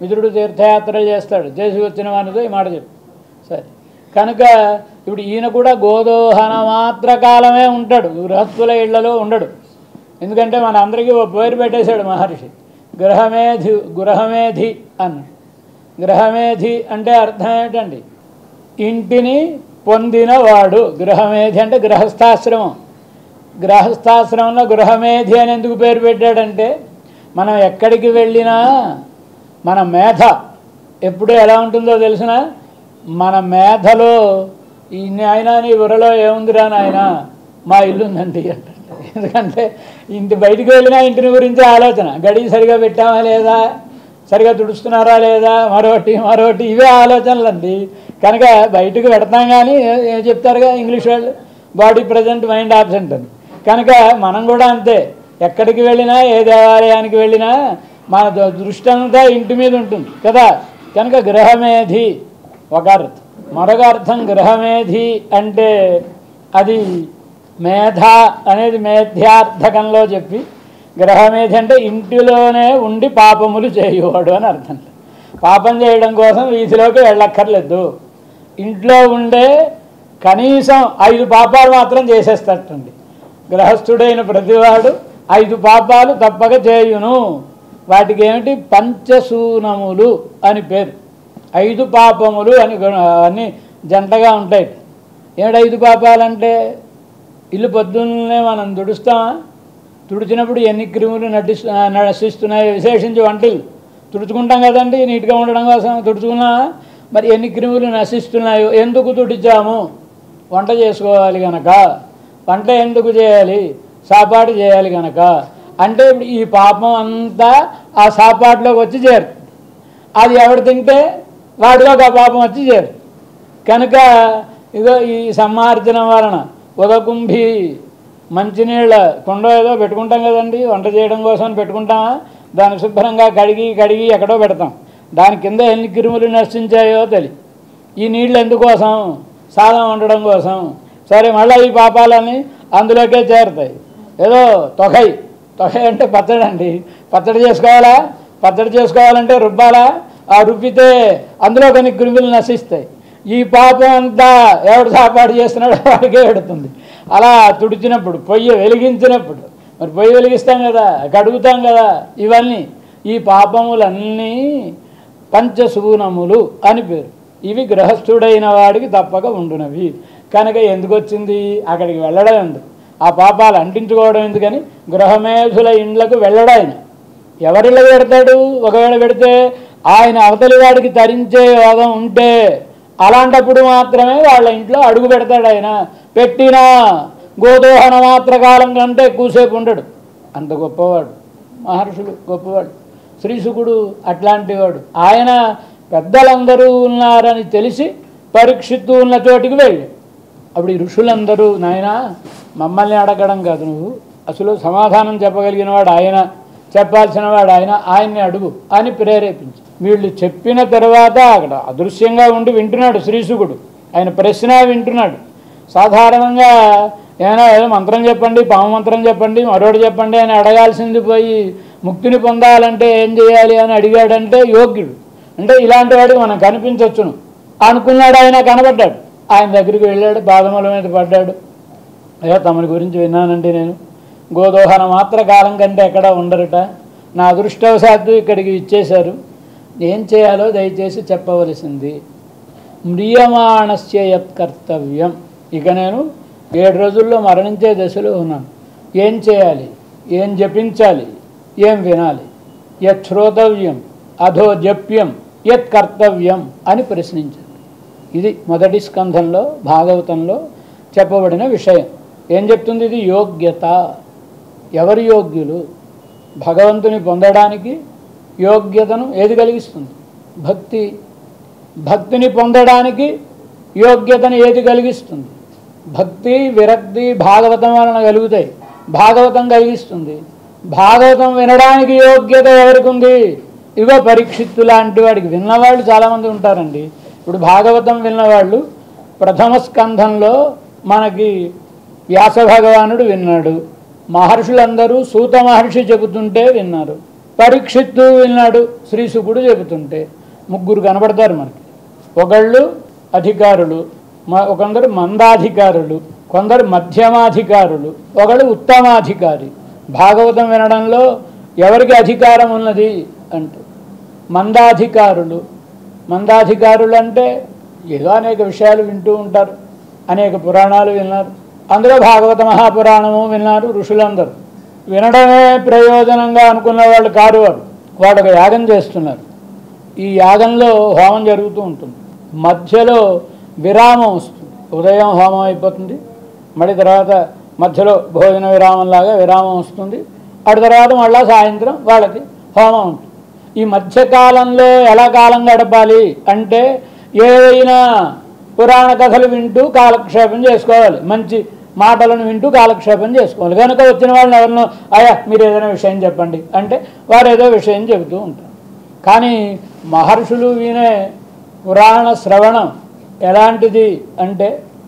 మిత్రుడు తీర్థయాత్రలు చేస్తాడు, చేసి వచ్చిన వానితో ఈ మాట చెప్పు. సరే, కనుక ఇప్పుడు ఈయన కూడా గోదోహన మాత్ర కాలమే ఉంటాడు, గృహస్థుల ఇళ్లలో ఉండడు. ఎందుకంటే మన అందరికీ ఒక పేరు పెట్టేశాడు మహర్షి, గృహమేధి అన్నాడు. గృహమేధి అంటే అర్థం ఏంటండి? ఇంటిని పొందినవాడు. గృహమేధి అంటే గృహస్థాశ్రమం. గృహస్థాశ్రమంలో గృహమేధి అని ఎందుకు పేరు పెట్టాడంటే, మనం ఎక్కడికి వెళ్ళినా మన మేధ ఎప్పుడు ఎలా ఉంటుందో తెలిసిన, మన మేధలో ఈ నాయన నీ ఊరలో ఏముందిరా నాయన, మా ఇల్లు ఉందండి అంటే. ఎందుకంటే ఇంటి బయటికి వెళ్ళినా ఇంటిని గురించి ఆలోచన, గడి సరిగా పెట్టామా లేదా, సరిగా తుడుస్తున్నారా లేదా, మరోటి ఇవే ఆలోచనలండి. కనుక బయటకు పెడతాం కానీ ఏం చెప్తారుగా ఇంగ్లీష్ వాళ్ళు, బాడీ ప్రజెంట్ మైండ్ ఆబ్సెంట్ అని. కనుక మనం కూడా అంతే, ఎక్కడికి వెళ్ళినా ఏ దేవాలయానికి వెళ్ళినా మన దృష్టి అంతా ఇంటి మీద ఉంటుంది కదా. కనుక గృహమేధి ఒక అర్థం. మరొక అర్థం గృహమేధి అంటే అది మేధ అనేది మేధ్యార్థకంలో చెప్పి, గృహమేధి అంటే ఇంటిలోనే ఉండి పాపములు చేయువాడు అని అర్థం. పాపం చేయడం కోసం వీధిలోకి వెళ్ళక్కర్లేదు, ఇంట్లో ఉండే కనీసం 5 పాపాలు మాత్రం చేసేస్తటండి. గృహస్థుడైన ప్రతివాడు 5 పాపాలు తప్పక చేయును. వాటికి ఏమిటి? పంచశూనములు అని పేరు. 5 పాపములు అని అన్నీ జంటగా ఉంటాయి. ఏమిటి 5 పాపాలంటే? ఇల్లు పొద్దున్నే మనం తుడుస్తామా, తుడిచినప్పుడు ఎన్ని క్రిములు నశిస్తున్నాయో, విశేషించి వంటలు తుడుచుకుంటాం కదండి నీట్గా ఉండడం కోసం తుడుచుకున్నామా, మరి ఎన్ని క్రిములు నశిస్తున్నాయో, ఎందుకు తుడిచాము? వంట చేసుకోవాలి కనుక. వంట ఎందుకు చేయాలి? సాపాటు చేయాలి కనుక. అంటే ఇప్పుడు ఈ పాపం అంతా ఆ సాపాటులోకి వచ్చి చేరుతుంది. అది ఎవడు తింటే వాడిలోకి ఆ పాపం వచ్చి చేరుతుంది. కనుక ఇదో ఈ సమ్మార్జనం వలన ఉదకుంభి మంచినీళ్ళ కుండ ఏదో పెట్టుకుంటాం కదండి, వంట చేయడం కోసం పెట్టుకుంటామా, దాన్ని శుభ్రంగా కడిగి ఎక్కడో పెడతాం. దాని కింద ఎన్ని క్రిములు నశించాయో తెలియదు. ఈ నీళ్ళు ఎందుకోసం? సాధం వండడం కోసం. సరే, మళ్ళీ ఈ పాపాలన్నీ అందులోకే చేరుతాయి. ఏదో తొగై అంటే పచ్చడి అండి, పచ్చడి చేసుకోవాలా, పచ్చడి చేసుకోవాలంటే రుబ్బాలా, ఆ రుబ్బితే అందులో కొన్ని క్రిములు నశిస్తాయి. ఈ పాపం అంతా ఎవడు సాపాటు చేస్తున్నాడో వాడికే పెడుతుంది. అలా తుడిచినప్పుడు, పొయ్యి వెలిగించినప్పుడు, మరి పొయ్యి వెలిగిస్తాం కదా, కడుగుతాం కదా, ఇవన్నీ ఈ పాపములన్నీ పంచశూనములు అని పేరు. ఇవి గృహస్థుడైన వాడికి తప్పక ఉండునవి. కనుక ఎందుకు వచ్చింది? అక్కడికి వెళ్ళడం ఎందుకు, ఆ పాపాలు అంటించుకోవడం ఎందుకని గృహమేధుల ఇండ్లకు వెళ్ళడాయన. ఎవరిళ్ళకి పెడతాడు? ఒకవేళ పెడితే ఆయన అవతలి వాడికి తరించే యోగం ఉంటే అలాంటప్పుడు మాత్రమే వాళ్ళ ఇంట్లో అడుగు పెడతాడు. ఆయన పెట్టినా గోదోహన మాత్ర కాలం కంటే ఎక్కువసేపు ఉండడు. అంత గొప్పవాడు, మహర్షులు గొప్పవాడు. శ్రీశుకుడు అట్లాంటి వాడు. ఆయన పెద్దలందరూ ఉన్నారని తెలిసి పరీక్షిత్తు ఉన్న చోటికి వెళ్ళి, అప్పుడు ఈ ఋషులందరూ నాయన మమ్మల్ని అడగడం కాదు, నువ్వు అసలు సమాధానం చెప్పగలిగిన వాడు ఆయన, చెప్పాల్సిన వాడు ఆయన, ఆయన్ని అడుగు అని ప్రేరేపించి వీళ్ళు చెప్పిన తర్వాత అక్కడ అదృశ్యంగా ఉండి వింటున్నాడు శ్రీశుకుడు. ఆయన ప్రశ్న వింటున్నాడు. సాధారణంగా ఏమైనా ఏదో మంత్రం చెప్పండి, పాము మంత్రం చెప్పండి, మరోటి చెప్పండి అని అడగాల్సింది పోయి ముక్తిని పొందాలంటే ఏం చేయాలి అని అడిగాడంటే యోగ్యుడు. అంటే ఇలాంటి వాడికి మనం కనిపించవచ్చును అనుకున్నాడు. ఆయన కనబడ్డాడు. ఆయన దగ్గరికి వెళ్ళాడు, పాదముల మీద పడ్డాడు. అయ్యా, తమని గురించి విన్నానండి నేను, గోదోహన మాత్ర కాలం కంటే ఎక్కడ ఉండరట, నా అదృష్టవశాత్తు ఇక్కడికి ఇచ్చేశారు, ఏం చేయాలో దయచేసి చెప్పవలసింది. మ్రియమాణస్య యత్కర్తవ్యం. ఇక నేను 7 రోజుల్లో మరణించే దశలో ఉన్నాను. ఏం చేయాలి, ఏం జపించాలి, ఏం వినాలి? యత్ శ్రోతవ్యం అధో జప్యం యత్ కర్తవ్యం అని ప్రశ్నించారు. ఇది మొదటి స్కంధంలో భాగవతంలో చెప్పబడిన విషయం. ఏం చెప్తుంది ఇది? యోగ్యత. ఎవరు యోగ్యులు? భగవంతుని పొందడానికి యోగ్యతను ఏది కలిగిస్తుంది? భక్తి. భక్తిని పొందడానికి యోగ్యతను ఏది కలిగిస్తుంది? భక్తి, విరక్తి భాగవతం వలన కలుగుతాయి. భాగవతం కలిగిస్తుంది. భాగవతం వినడానికి యోగ్యత ఎవరికి ఉంది? ఇగో పరీక్షిత్తు లాంటి వాడికి. విన్నవాళ్ళు చాలామంది ఉంటారండి. ఇప్పుడు భాగవతం విన్నవాళ్ళు ప్రథమ స్కంధంలో మనకి వ్యాస భగవానుడు విన్నాడు, మహర్షులందరూ సూత మహర్షి చెబుతుంటే విన్నారు. పరీక్షిత్తు విన్నాడు. శ్రీశుకుడు చెబుతుంటే ముగ్గురు కనబడతారు మనకి. ఒకళ్ళు అధికారులు, కొందరు మందాధికారులు, కొందరు మధ్యమాధికారులు, ఒకళ్ళు ఉత్తమాధికారి. భాగవతం వినడంలో ఎవరికి అధికారం ఉన్నది అంటే మందాధికారులు. మందాధికారులు అంటే ఏదో అనేక విషయాలు వింటూ ఉంటారు, అనేక పురాణాలు విన్నారు, అందులో భాగవత మహాపురాణము విన్నారు ఋషులందరూ. వినడమే ప్రయోజనంగా అనుకున్న వాళ్ళు కారు. వాడు ఒక యాగం చేస్తున్నారు. ఈ యాగంలో హోమం జరుగుతూ ఉంటుంది. మధ్యలో విరామం వస్తుంది. ఉదయం హోమం అయిపోతుంది, మళ్ళీ తర్వాత మధ్యలో భోజన విరామంలాగా విరామం వస్తుంది. అటు తర్వాత మళ్ళీ సాయంత్రం వాళ్ళకి హోమం ఉంటుంది. ఈ మధ్యకాలంలో ఎలా కాలం గడపాలి అంటే ఏవైనా పురాణ కథలు వింటూ కాలక్షేపం చేసుకోవాలి, మంచి మాటలను వింటూ కాలక్షేపం చేసుకోవాలి. కనుక వచ్చిన వాళ్ళని ఎవరినో అయ్యా మీరు ఏదైనా విషయం చెప్పండి అంటే వారు ఏదో విషయం చెబుతూ ఉంటారు. కానీ మహర్షులు వినే పురాణ శ్రవణం ఎలాంటిది అంటే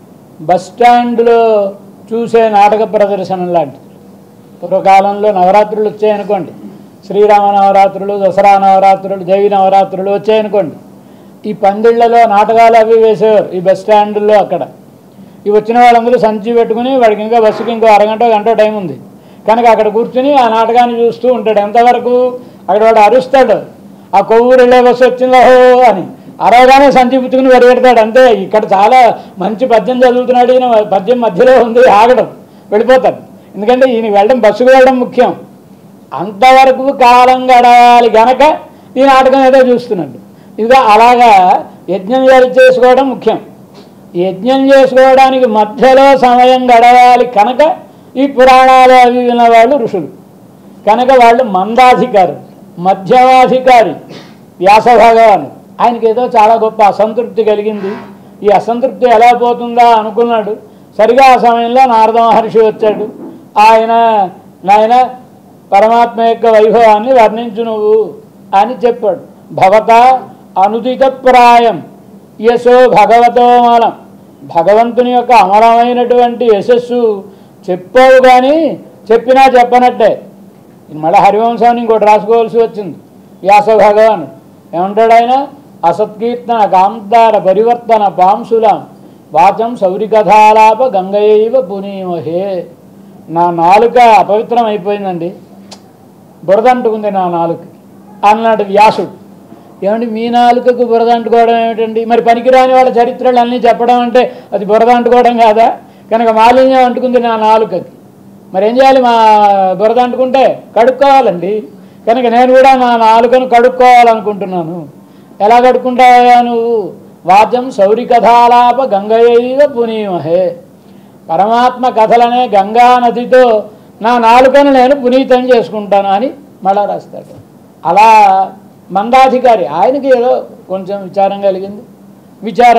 బస్టాండ్లో చూసే నాటక ప్రదర్శన లాంటిది. పూర్వకాలంలో నవరాత్రులు వచ్చాయనుకోండి, శ్రీరామ నవరాత్రులు, దసరా నవరాత్రులు, దేవి నవరాత్రులు వచ్చాయనుకోండి, ఈ పందిళ్లలో నాటకాలు అవి వేసేవారు ఈ బస్టాండ్లో. అక్కడ ఈ వచ్చిన వాళ్ళందరూ సంచి పెట్టుకుని వాడికి ఇంకా బస్సుకి ఇంకో అరగంట గంట టైం ఉంది కనుక అక్కడ కూర్చుని ఆ నాటకాన్ని చూస్తూ ఉంటాడు. ఎంతవరకు అక్కడ వాడు అరుస్తాడు, ఆ కొవ్వూరు వెళ్ళే బస్సు వచ్చిందో అని అరవగానే సంచి పుచ్చుకుని పరిగెడతాడు అంతే. ఇక్కడ చాలా మంచి పద్యం చదువుతున్నాడు, ఈయన పద్యం మధ్యలో ఉంది, ఆగడం, వెళ్ళిపోతాడు. ఎందుకంటే ఈయన వెళ్ళడం, బస్సుకు వెళ్ళడం ముఖ్యం. అంతవరకు కాలం గడవాలి గనక ఈ నాటకం ఏదో చూస్తున్నాడు. ఇదిగా అలాగా యజ్ఞం చేసుకోవడం ముఖ్యం. యజ్ఞం చేసుకోవడానికి మధ్యలో సమయం గడవాలి కనుక ఈ పురాణాలు అవి విన్నవాళ్ళు ఋషులు. కనుక వాళ్ళు మందాధికారి. మధ్యమాధికారి వ్యాస భగవానుడు. ఆయనకి ఏదో చాలా గొప్ప అసంతృప్తి కలిగింది. ఈ అసంతృప్తి ఎలా పోతుందా అనుకున్నాడు. సరిగా ఆ సమయంలో నారద మహర్షి వచ్చాడు. నాయన పరమాత్మ యొక్క వైభవాన్ని వర్ణించు నువ్వు అని చెప్పాడు. భవత అనుదిత ప్రాయం యశో భగవతో మలం. భగవంతుని యొక్క అమలమైనటువంటి యశస్సు చెప్పావు కానీ చెప్పినా చెప్పనట్టే. మళ్ళీ హరివంశాన్ని ఇంకోటి రాసుకోవాల్సి వచ్చింది. వ్యాస భగవానుడు ఏమంటాడు ఆయన? అసత్కీర్తన కాంతార పరివర్తన పాంసులాం వాచం సౌరికథాలాప గంగయైవ పునీమహే. నా నాలుక అపవిత్రం అయిపోయిందండి, బురద అంటుకుంది నా నాలుకకి అన్నాడు వ్యాసుడు. ఏమండి మీ నాలుకకు బురద అంటుకోవడం ఏమిటండి? మరి పనికిరాని వాళ్ళ చరిత్రలు అన్నీ చెప్పడం అంటే అది బురద అంటుకోవడం కాదా? కనుక మాలిన్యం అంటుకుంది నా నాలుకకి, మరి ఏం చేయాలి? మా బురద అంటుకుంటే కడుక్కోవాలండి. కనుక నేను కూడా నా నాలుకను కడుక్కోవాలనుకుంటున్నాను. ఎలా కడుక్కుంటావా నువ్వు? వాచం సౌరికథాలాప గంగయైవ పునీమహే. పరమాత్మ కథలనే గంగా నదితో నా నాలుకను నేను పునీతం చేసుకుంటాను అని మళ్ళా రాస్తాడు. అలా మందాధికారి. ఆయనకి ఏదో కొంచెం విచారం కలిగింది, విచారం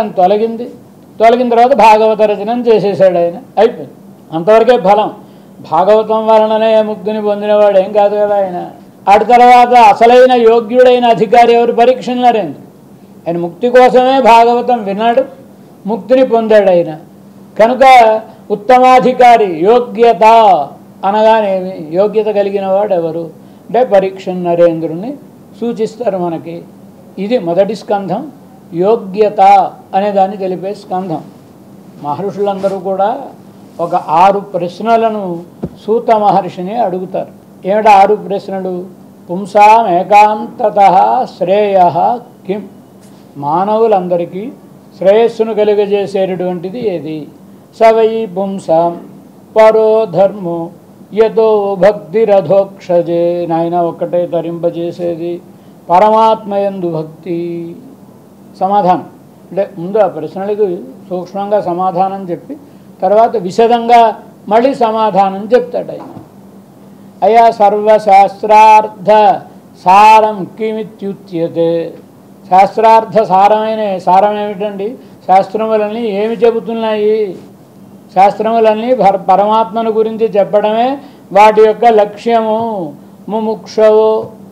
తొలగిన తర్వాత భాగవత రచనం చేసేసాడు ఆయన. అయిపోయింది, అంతవరకే ఫలం. భాగవతం వలననే ముక్తిని పొందినవాడు ఏం కాదు కదా ఆయన. అటు తర్వాత అసలైన యోగ్యుడైన అధికారి ఎవరు? పరీక్షించలేరు. ఆయన ముక్తి కోసమే భాగవతం విన్నాడు, ముక్తిని పొందాడు ఆయన. కనుక ఉత్తమాధికారి. యోగ్యత అనగానేమి? యోగ్యత కలిగిన వాడు ఎవరు అంటే పరీక్ష నరేంద్రుని సూచిస్తారు మనకి. ఇది మొదటి స్కంధం, యోగ్యత అనే దాన్ని తెలిపే స్కంధం. మహర్షులందరూ కూడా ఒక 6 ప్రశ్నలను సూత మహర్షిని అడుగుతారు. ఏమిటా 6 ప్రశ్నలు? పుంసాం ఏకాంతతః శ్రేయ కిం. మానవులందరికీ శ్రేయస్సును కలిగజేసేటటువంటిది ఏది? సవై పుంసాం పరో ధర్మో యతో భక్తిరధోక్షజే. నాయన ఒక్కటే తరింపజేసేది పరమాత్మయందు భక్తి. సమాధానం అంటే ముందు ఆ ప్రశ్నలకు సూక్ష్మంగా సమాధానం చెప్పి తర్వాత విశదంగా మళ్ళీ సమాధానం చెప్తాడు ఆయన. అయా సర్వశాస్త్రార్థ సారం కిమిత్యుచ్యతే. శాస్త్రార్థ సారమైన సారం ఏమిటండి? శాస్త్రములన్నీ ఏమి చెబుతున్నాయి? శాస్త్రములన్నీ పరమాత్మను గురించి చెప్పడమే వాటి యొక్క లక్ష్యము. ముముక్షవో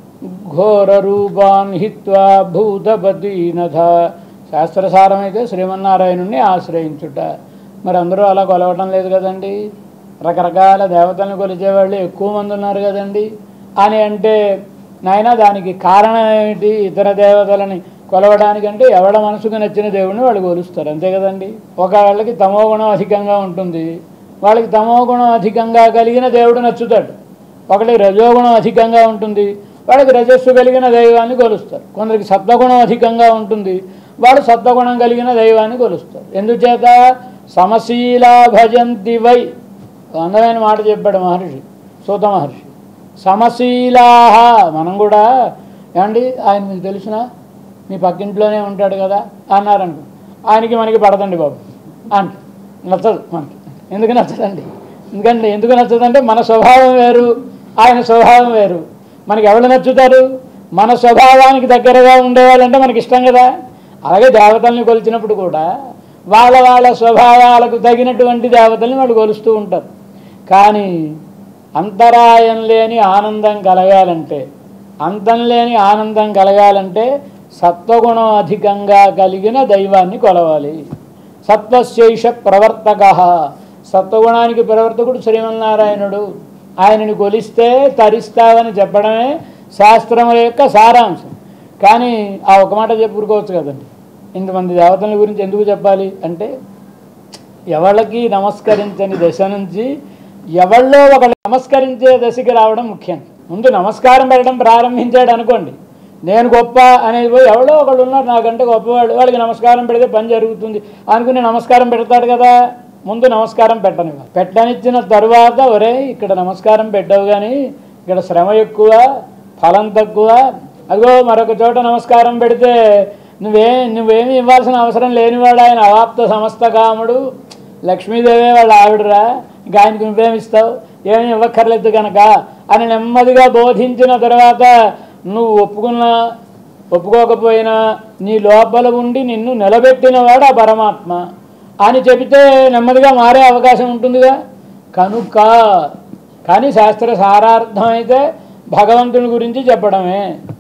ఘోర రూపాన్ హిత్వా భూతపతినథ. శాస్త్రసారం అయితే శ్రీమన్నారాయణుణ్ణి ఆశ్రయించుట. మరి అందరూ అలా కొలవటం లేదు కదండి. రకరకాల దేవతలను కొలిచేవాళ్ళు ఎక్కువ మంది ఉన్నారు కదండి. అని అంటే నాయన దానికి కారణం ఏమిటి? ఇతర దేవతలని కొలవడానికంటే ఎవడ మనసుకు నచ్చిన దేవుడిని వాళ్ళు కొలుస్తారు, అంతే కదండి. ఒకళ్ళకి తమో గుణం అధికంగా ఉంటుంది, వాళ్ళకి తమో గుణం అధికంగా కలిగిన దేవుడు నచ్చుతాడు. ఒకళ్ళకి రజోగుణం అధికంగా ఉంటుంది, వాళ్ళకి రజస్సు కలిగిన దైవాన్ని కొలుస్తారు. కొందరికి సత్వగుణం అధికంగా ఉంటుంది, వాళ్ళు సత్వగుణం కలిగిన దైవాన్ని కొలుస్తారు. ఎందుచేత? సమశీలా భజంతి వై, అందమైన మాట చెప్పాడు మహర్షి, సూత మహర్షి. సమశీలాహ, మనం కూడా ఏమండి ఆయన మీకు తెలిసిన మీ పక్కింట్లోనే ఉంటాడు కదా అన్నారనుకో, ఆయనకి మనకి పడదండి బాబు అంట, నచ్చదు మనకి. ఎందుకు నచ్చదండి? ఎందుకు నచ్చదంటే మన స్వభావం వేరు, ఆయన స్వభావం వేరు. మనకి ఎవరు నచ్చుతారు? మన స్వభావానికి దగ్గరగా ఉండేవాళ్ళంటే మనకి ఇష్టం కదా. అలాగే దేవతల్ని కొలిచినప్పుడు కూడా వాళ్ళ స్వభావాలకు తగినటువంటి దేవతల్ని వాళ్ళు కొలుస్తూ ఉంటారు. కానీ అంతరాయం లేని ఆనందం కలగాలంటే, అంతం లేని ఆనందం కలగాలంటే సత్వగుణం అధికంగా కలిగిన దైవాన్ని కొలవాలి. సత్వశేష ప్రవర్తక, సత్వగుణానికి ప్రవర్తకుడు శ్రీమన్నారాయణుడు. ఆయనని కొలిస్తే తరిస్తావని చెప్పడమే శాస్త్రముల యొక్క సారాంశం. కానీ ఆ ఒక మాట చెప్పుకోవచ్చు కదండి, ఇంతమంది దేవతల గురించి ఎందుకు చెప్పాలి అంటే, ఎవళ్ళకి నమస్కరించని దశ నుంచి ఎవళ్ళో ఒకళ్ళు నమస్కరించే దశకి రావడం ముఖ్యం. ముందు నమస్కారం పెట్టడం ప్రారంభించాడు అనుకోండి, నేను గొప్ప అనేది పోయి ఎవరో ఒకళ్ళు ఉన్నారు నాకంటే గొప్పవాళ్ళు, వాళ్ళకి నమస్కారం పెడితే పని జరుగుతుంది అనుకుని నమస్కారం పెడతాడు కదా. ముందు నమస్కారం పెట్టనిచ్చిన తరువాత, ఒరే ఇక్కడ నమస్కారం పెట్టావు కానీ ఇక్కడ శ్రమ ఎక్కువ, ఫలం తక్కువ, అదిగో మరొక చోట నమస్కారం పెడితే నువ్వేమి ఇవ్వాల్సిన అవసరం లేనివాడు, ఆయన అవాప్త సమస్త కాముడు, లక్ష్మీదేవే వాళ్ళ ఆవిడరా, ఇంకా ఆయనకు నువ్వేమిస్తావు, ఏమీ ఇవ్వక్కర్లేదు కనుక అని నెమ్మదిగా బోధించిన తర్వాత నువ్వు ఒప్పుకోకపోయినా నీ లోపల ఉండి నిన్ను నిలబెట్టినవాడు ఆ పరమాత్మ అని చెబితే నెమ్మదిగా మారే అవకాశం ఉంటుందిగా. కనుక కానీ శాస్త్ర సారార్థం అయితే భగవంతుని గురించి చెప్పడమే.